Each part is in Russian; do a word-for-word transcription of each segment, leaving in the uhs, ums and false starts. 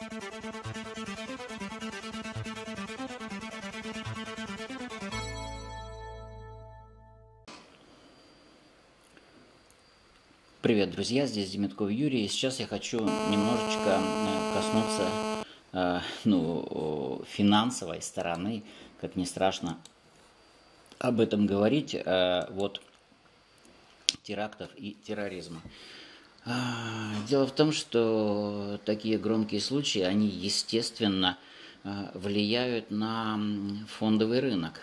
Привет, друзья, здесь Демитков Юрий, и сейчас я хочу немножечко коснуться э, ну, финансовой стороны, как ни страшно об этом говорить, э, вот терактов и терроризма. Дело в том, что такие громкие случаи, они, естественно, влияют на фондовый рынок.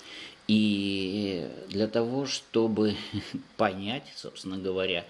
И для того, чтобы понять, собственно говоря,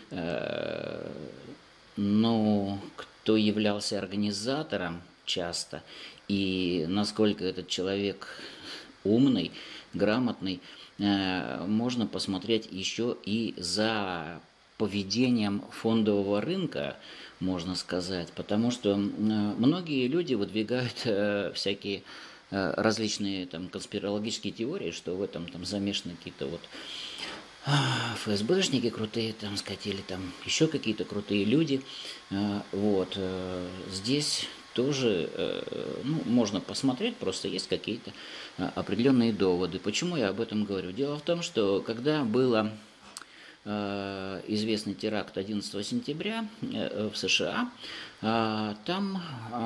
ну, кто являлся организатором часто, и насколько этот человек умный, грамотный, можно посмотреть еще и за поведением фондового рынка, можно сказать, потому что многие люди выдвигают всякие различные там конспирологические теории, что в этом там замешаны какие-то вот ФСБшники крутые, там сказать, или там еще какие-то крутые люди. Вот здесь тоже ну, можно посмотреть, просто есть какие-то определенные доводы. Почему я об этом говорю? Дело в том, что когда было известный теракт одиннадцатого сентября в США, там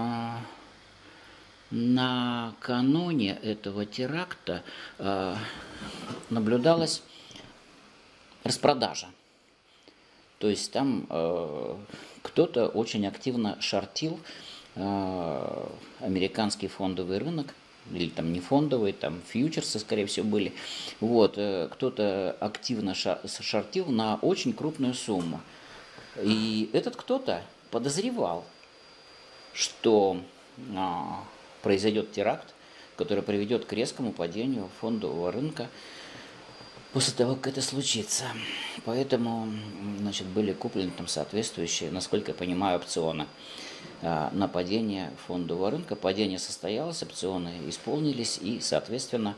накануне этого теракта наблюдалась распродажа. То есть там кто-то очень активно шортил американский фондовый рынок, или там не фондовые, там фьючерсы, скорее всего, были. Вот, кто-то активно шортил на очень крупную сумму. И этот кто-то подозревал, что а, произойдет теракт, который приведет к резкому падению фондового рынка после того, как это случится. Поэтому, значит, были куплены там соответствующие, насколько я понимаю, опционы на падение фондового рынка. Падение состоялось, опционы исполнились, и, соответственно,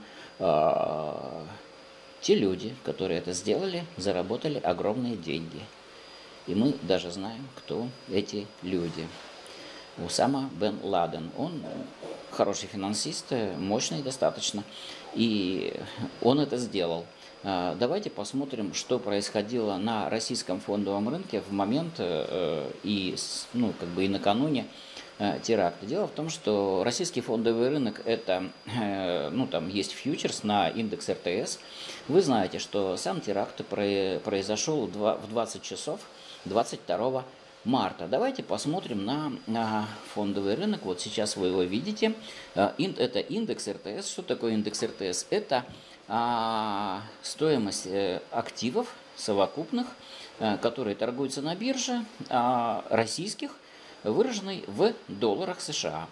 те люди, которые это сделали, заработали огромные деньги. И мы даже знаем, кто эти люди. Усама бен Ладен. Он хороший финансист, мощный достаточно, и он это сделал. Давайте посмотрим, что происходило на российском фондовом рынке в момент и, ну, как бы и накануне теракта. Дело в том, что российский фондовый рынок – это, ну, там есть фьючерс на индекс эр тэ эс. Вы знаете, что сам теракт произошел в двадцать часов двадцать второго марта. Давайте посмотрим на, на фондовый рынок. Вот сейчас вы его видите. Это индекс эр тэ эс. Что такое индекс эр тэ эс? Это а, стоимость активов совокупных, которые торгуются на бирже, а, российских, выраженной в долларах США.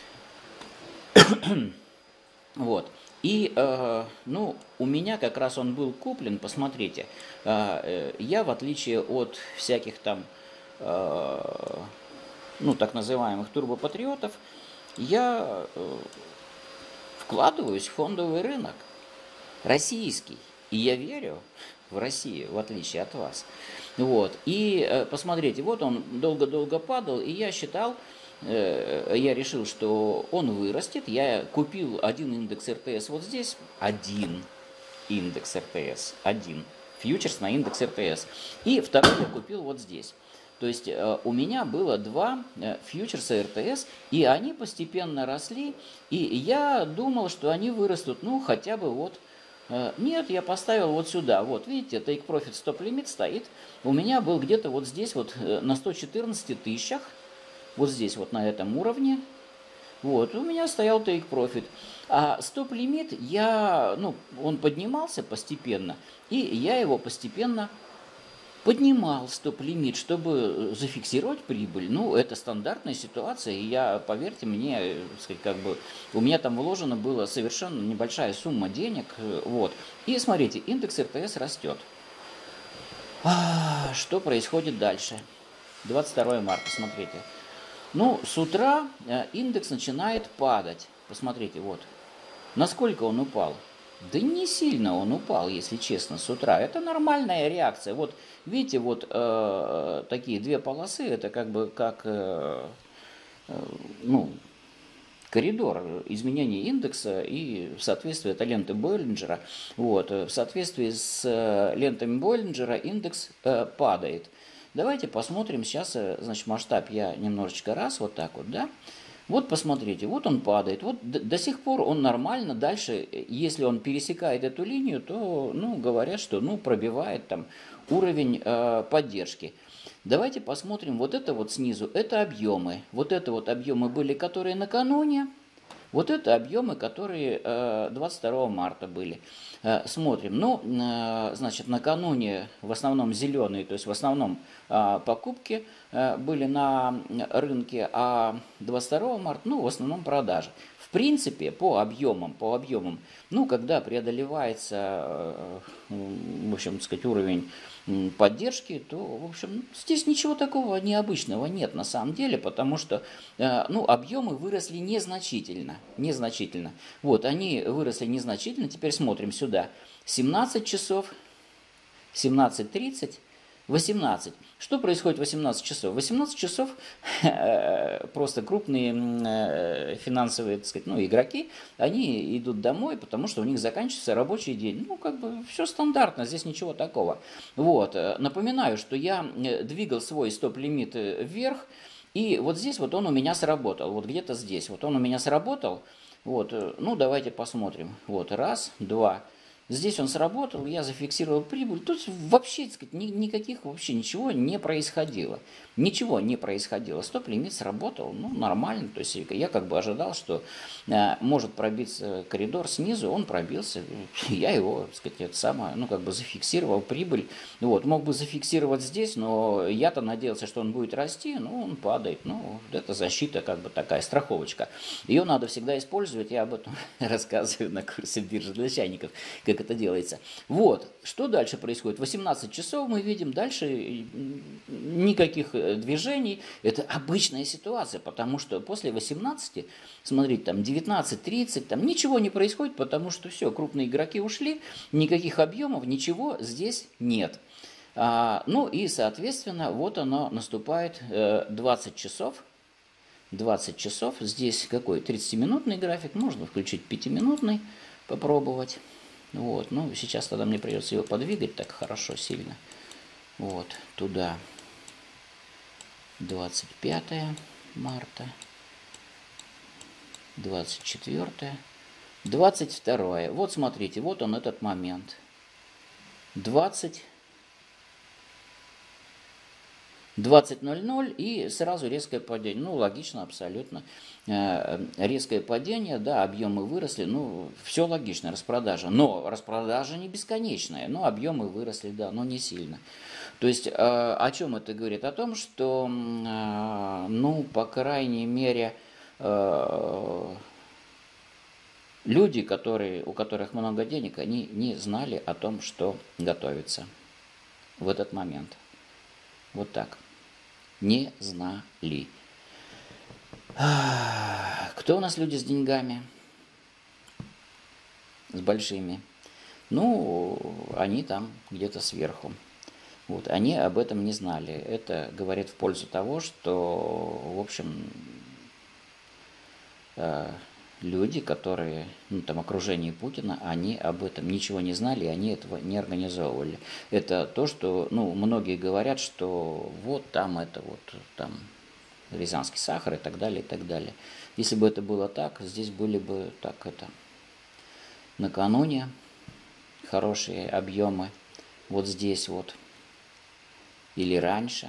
Вот. И, э, ну, у меня как раз он был куплен, посмотрите, э, я, в отличие от всяких там, э, ну, так называемых турбопатриотов, я э, вкладываюсь в фондовый рынок российский, и я верю в Россию, в отличие от вас. Вот. И э, посмотрите, вот он долго-долго падал, и я считал, я решил, что он вырастет. Я купил один индекс эр тэ эс вот здесь, один индекс эр тэ эс, один фьючерс на индекс эр тэ эс, и второй я купил вот здесь. То есть у меня было два фьючерса эр тэ эс, и они постепенно росли, и я думал, что они вырастут, ну, хотя бы вот. Нет, я поставил вот сюда, вот, видите, Take Profit Stop Limit стоит, у меня был где-то вот здесь вот на сто четырнадцати тысячах, вот здесь вот на этом уровне, вот, у меня стоял Take Profit. А стоп-лимит, я, ну, он поднимался постепенно, и я его постепенно поднимал, стоп-лимит, чтобы зафиксировать прибыль. Ну, это стандартная ситуация, и я, поверьте мне, как бы, у меня там вложено было совершенно небольшая сумма денег, вот. И смотрите, индекс эр тэ эс растет. А, что происходит дальше? двадцать второе марта, смотрите. Ну, с утра индекс начинает падать. Посмотрите, вот. Насколько он упал? Да не сильно он упал, если честно, с утра. Это нормальная реакция. Вот, видите, вот э, такие две полосы, это как бы как, э, ну, коридор изменения индекса и в соответствии это ленты Боллинджера. Вот, в соответствии с лентами Боллинджера индекс э, падает. Давайте посмотрим сейчас, значит, масштаб я немножечко раз, вот так вот, да. Вот посмотрите, вот он падает, вот до, до сих пор он нормально, дальше, если он пересекает эту линию, то, ну, говорят, что, ну, пробивает там уровень э, поддержки. Давайте посмотрим, вот это вот снизу, это объемы, вот это вот объемы были, которые накануне, вот это объемы, которые э, двадцать второго марта были. Э, смотрим, ну, э, значит, накануне в основном зеленые, то есть в основном э, покупки э, были на рынке, а двадцать второго марта, ну, в основном продажи. В принципе, по объемам, по объемам, ну, когда преодолевается, в общем, так сказать, уровень поддержки, то, в общем, здесь ничего такого необычного нет на самом деле, потому что, ну, объемы выросли незначительно, незначительно. Вот, они выросли незначительно, теперь смотрим сюда, семнадцать часов, семнадцать тридцать, восемнадцать. Что происходит в восемнадцать часов? В восемнадцать часов просто крупные финансовые, так сказать, ну, игроки, они идут домой, потому что у них заканчивается рабочий день. Ну, как бы все стандартно, здесь ничего такого. Вот. Напоминаю, что я двигал свой стоп-лимит вверх, и вот здесь вот он у меня сработал, вот где-то здесь. Вот он у меня сработал. Вот. Ну, давайте посмотрим. Вот, раз, два. Здесь он сработал, я зафиксировал прибыль. Тут вообще, так сказать, ни, никаких вообще ничего не происходило. Ничего не происходило. Стоп-лимит сработал, ну, нормально. То есть я как бы ожидал, что э, может пробиться коридор снизу, он пробился. Я его, так сказать, это самое, ну, как бы зафиксировал прибыль. Вот, мог бы зафиксировать здесь, но я-то надеялся, что он будет расти, но он падает. Ну, это защита, как бы такая страховочка. Ее надо всегда использовать, я об этом рассказываю на курсе биржи для чайников, как это делается. Вот, что дальше происходит? восемнадцать часов мы видим, дальше никаких движений. Это обычная ситуация, потому что после восемнадцати, смотрите, там девятнадцать тридцать, там ничего не происходит, потому что все, крупные игроки ушли, никаких объемов, ничего здесь нет. А, ну и, соответственно, вот оно наступает э, двадцать часов. двадцать часов, здесь какой? тридцатиминутный график, можно включить пятиминутный, попробовать. Вот, ну, сейчас тогда мне придется его подвигать так хорошо, сильно. Вот, туда. двадцать пятое марта. двадцать четвёртое. двадцать второе. Вот, смотрите, вот он этот момент. двадцать. двадцать ноль ноль и сразу резкое падение. Ну, логично, абсолютно. Резкое падение, да, объемы выросли, ну, все логично, распродажа. Но распродажа не бесконечная, но объемы выросли, да, но не сильно. То есть, о чем это говорит? О том, что, ну, по крайней мере, люди, которые, у которых много денег, они не знали о том, что готовится в этот момент. Вот так. Не знали. Кто у нас люди с деньгами? С большими? Ну, они там где-то сверху. Вот, они об этом не знали. Это говорит в пользу того, что, в общем, люди, которые, ну, там, окружение Путина, они об этом ничего не знали, и они этого не организовывали. Это то, что, ну, многие говорят, что вот там это вот, там, рязанский сахар и так далее, и так далее. Если бы это было так, здесь были бы так это, накануне хорошие объемы, вот здесь вот, или раньше.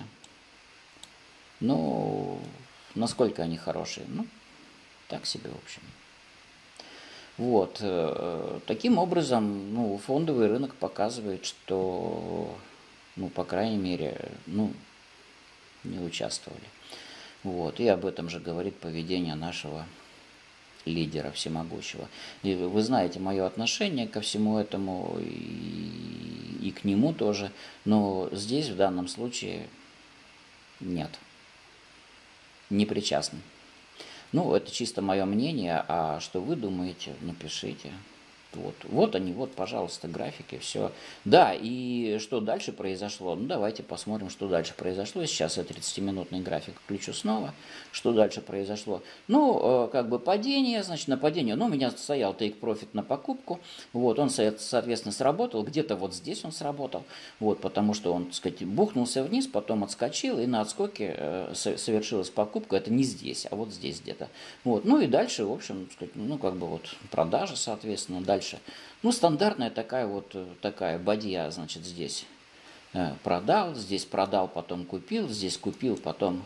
Ну, насколько они хорошие? Ну, так себе, в общем. Вот. Таким образом, ну, фондовый рынок показывает, что, ну, по крайней мере, ну, не участвовали. Вот. И об этом же говорит поведение нашего лидера всемогущего. И вы знаете мое отношение ко всему этому и, и к нему тоже, но здесь в данном случае нет. Не причастны. Ну, это чисто мое мнение, а что вы думаете, напишите. вот, вот они, вот, пожалуйста, графики, все. Да, и что дальше произошло? Ну, давайте посмотрим, что дальше произошло. Сейчас я тридцатиминутный график включу снова. Что дальше произошло? Ну, как бы падение, значит, на падение. Ну, у меня стоял take profit на покупку. Вот, он, соответственно, сработал. Где-то вот здесь он сработал. Вот, потому что он, так сказать, бухнулся вниз, потом отскочил, и на отскоке совершилась покупка. Это не здесь, а вот здесь где-то. Вот, ну и дальше, в общем, так сказать, ну, как бы вот продажа, соответственно, дальше. Ну, стандартная такая вот, такая бадья, значит, здесь продал, здесь продал, потом купил, здесь купил, потом...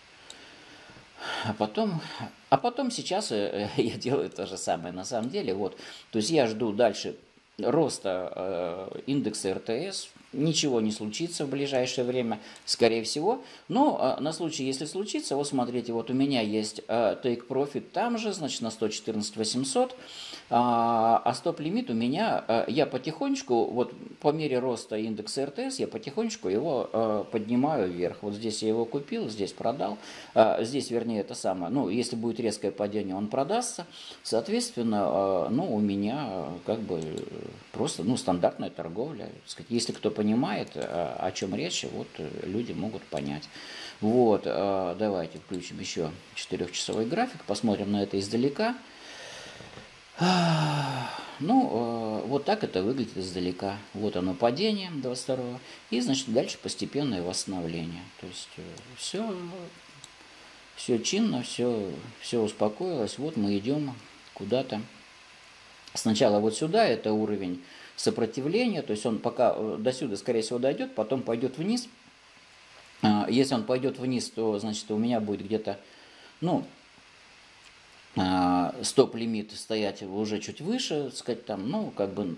А потом, а потом сейчас я делаю то же самое на самом деле. Вот, то есть я жду дальше роста э, индекса эр тэ эс. Ничего не случится в ближайшее время, скорее всего. Но э, на случай, если случится, вот смотрите, вот у меня есть э, take profit там же, значит, на сто четырнадцать восемьсот. А, а стоп-лимит у меня, э, я потихонечку, вот по мере роста индекса эр тэ эс, я потихонечку его э, поднимаю вверх. Вот здесь я его купил, здесь продал. Э, здесь, вернее, это самое, ну, если будет резкое падение, он продастся. Соответственно, э, ну, у меня э, как бы просто, ну, стандартная торговля. Если кто понимает, о чем речь, вот люди могут понять. Вот, давайте включим еще четырехчасовой график, посмотрим на это издалека. Ну, вот так это выглядит издалека. Вот оно падение двадцать второго. И, значит, дальше постепенное восстановление. То есть все, все чинно, все, все успокоилось. Вот мы идем куда-то. Сначала вот сюда, это уровень сопротивления, то есть он пока до сюда, скорее всего, дойдет, потом пойдет вниз. Если он пойдет вниз, то, значит, у меня будет где-то, ну, стоп-лимит стоять уже чуть выше, так сказать, там, ну, как бы,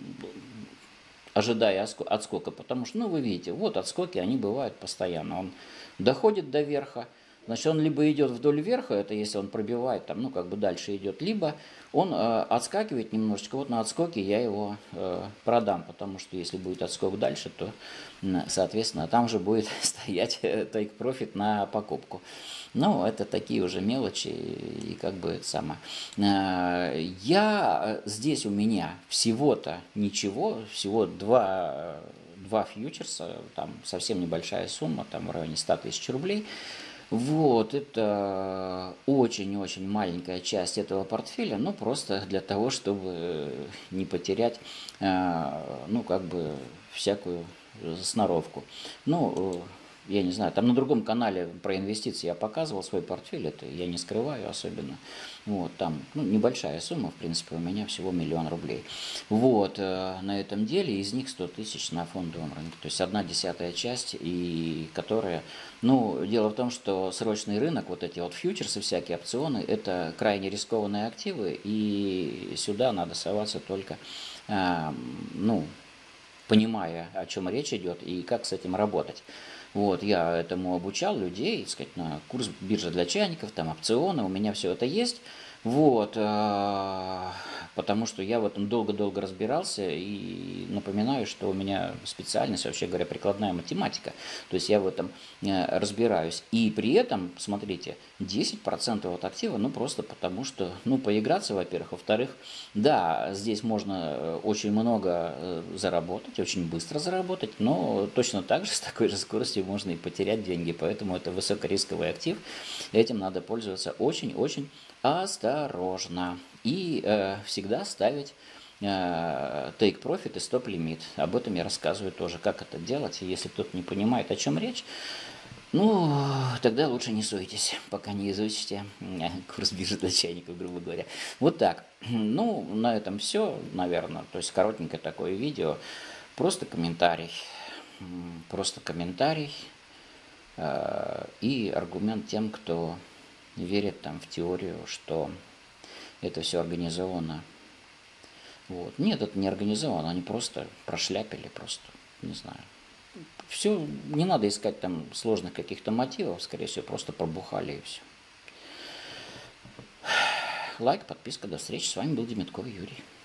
ожидая отскока, потому что, ну, вы видите, вот отскоки, они бывают постоянно. Он доходит до верха, значит, он либо идет вдоль верха, это если он пробивает, там, ну, как бы дальше идет, либо он э, отскакивает немножечко. Вот на отскоке я его э, продам, потому что если будет отскок дальше, то, соответственно, там же будет стоять take profit на покупку. Ну, это такие уже мелочи, и как бы это самое. Э, я, здесь у меня всего-то ничего, всего два, два фьючерса, там совсем небольшая сумма, там в районе ста тысяч рублей. Вот, это очень-очень маленькая часть этого портфеля, ну, просто для того, чтобы не потерять, ну, как бы, всякую сноровку. Ну, я не знаю, там на другом канале про инвестиции я показывал свой портфель, это я не скрываю особенно. Вот, там, ну, небольшая сумма, в принципе, у меня всего миллион рублей. Вот, на этом деле из них сто тысяч на фондовом рынке, то есть одна десятая часть, и которая, ну, дело в том, что срочный рынок, вот эти вот фьючерсы, всякие опционы, это крайне рискованные активы, и сюда надо соваться только, ну, понимая, о чем речь идет и как с этим работать. Вот, я этому обучал людей, так сказать, на курс биржа для чайников, там опционы, у меня все это есть. Вот, потому что я в этом долго-долго разбирался, и напоминаю, что у меня специальность, вообще говоря, прикладная математика, то есть я в этом разбираюсь. И при этом, смотрите, десять процентов от актива, ну просто потому что, ну, поиграться, во-первых, во-вторых, да, здесь можно очень много заработать, очень быстро заработать, но точно так же с такой же скоростью можно и потерять деньги, поэтому это высокорисковый актив, этим надо пользоваться очень-очень осторожно и э, всегда ставить э, take profit и стоп-лимит. Об этом я рассказываю тоже, как это делать. Если кто-то не понимает, о чем речь, ну, тогда лучше не суйтесь, пока не изучите курс биржи для чайников, грубо говоря. Вот так. Ну, на этом все, наверное. То есть коротенькое такое видео. Просто комментарий. Просто комментарий э, и аргумент тем, кто верит там в теорию, что это все организовано. Вот. Нет, это не организовано, они просто прошляпили, просто, не знаю. Все, не надо искать там сложных каких-то мотивов, скорее всего, просто пробухали и все. Лайк, подписка, до встречи. С вами был Демитков Юрий.